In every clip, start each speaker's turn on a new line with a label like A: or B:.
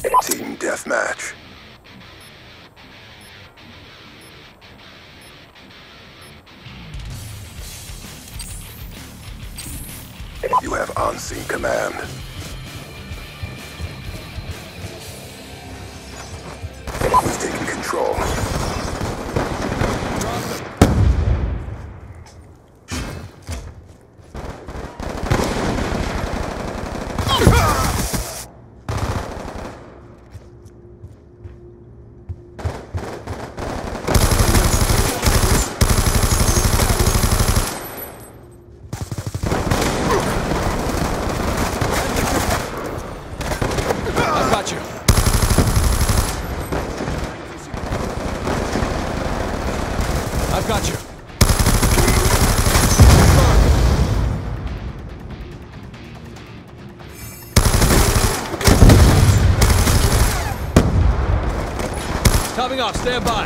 A: Team deathmatch. You have on-scene command. We've taken control.
B: I've got you. Topping off, stand by.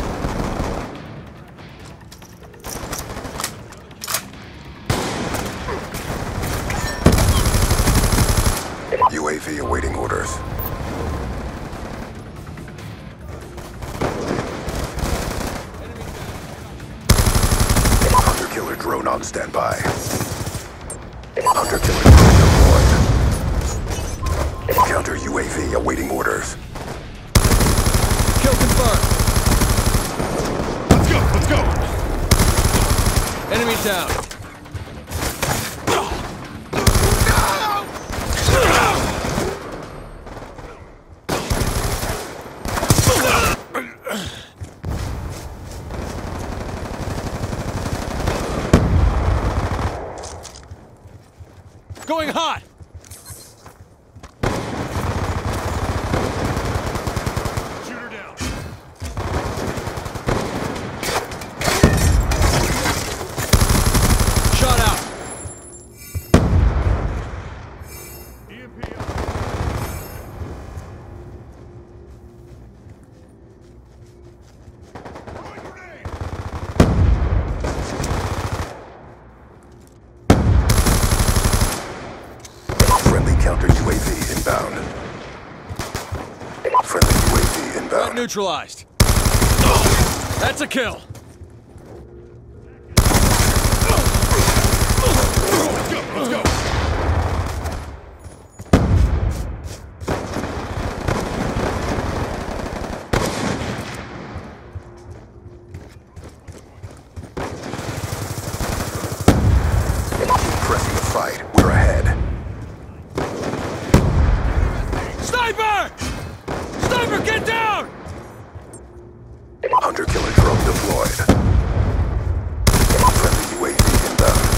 A: UAV awaiting orders. Hunter-killer drone on standby. Hunter-killer drone deployed. Counter UAV awaiting orders.
B: Kill confirmed.
C: Let's go!
B: Enemy down. Going hot!
C: Shooter down.
B: Shot out.
C: EMP up. Throwing grenade.
A: Friendly counter UAV inbound. Friendly UAV
B: Threat
A: inbound.
B: neutralized. That's a kill.
C: Let's go!
A: Pressing the fight. We're ahead.
B: Sniper! Sniper, get down!
A: Hunter-killer drone deployed. Friendly UAV inbound.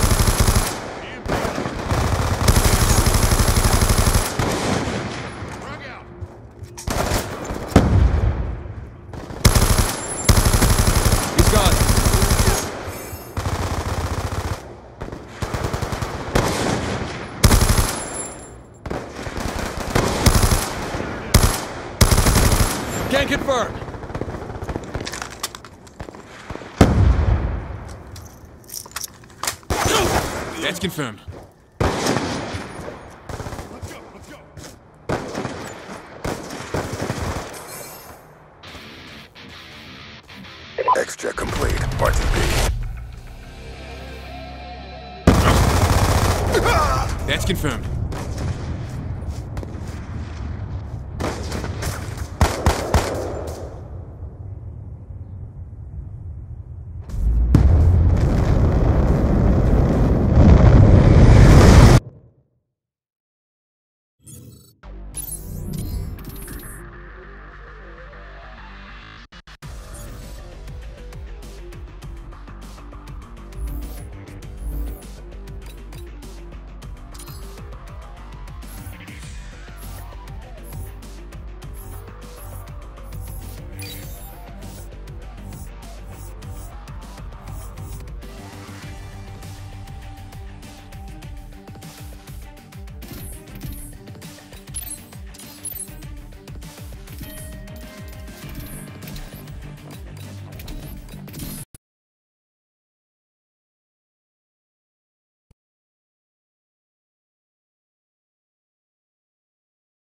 C: Frag out.
B: He's gone. Can confirm. That's confirmed.
C: Let's go!
A: X-check complete. RTB.
B: That's confirmed.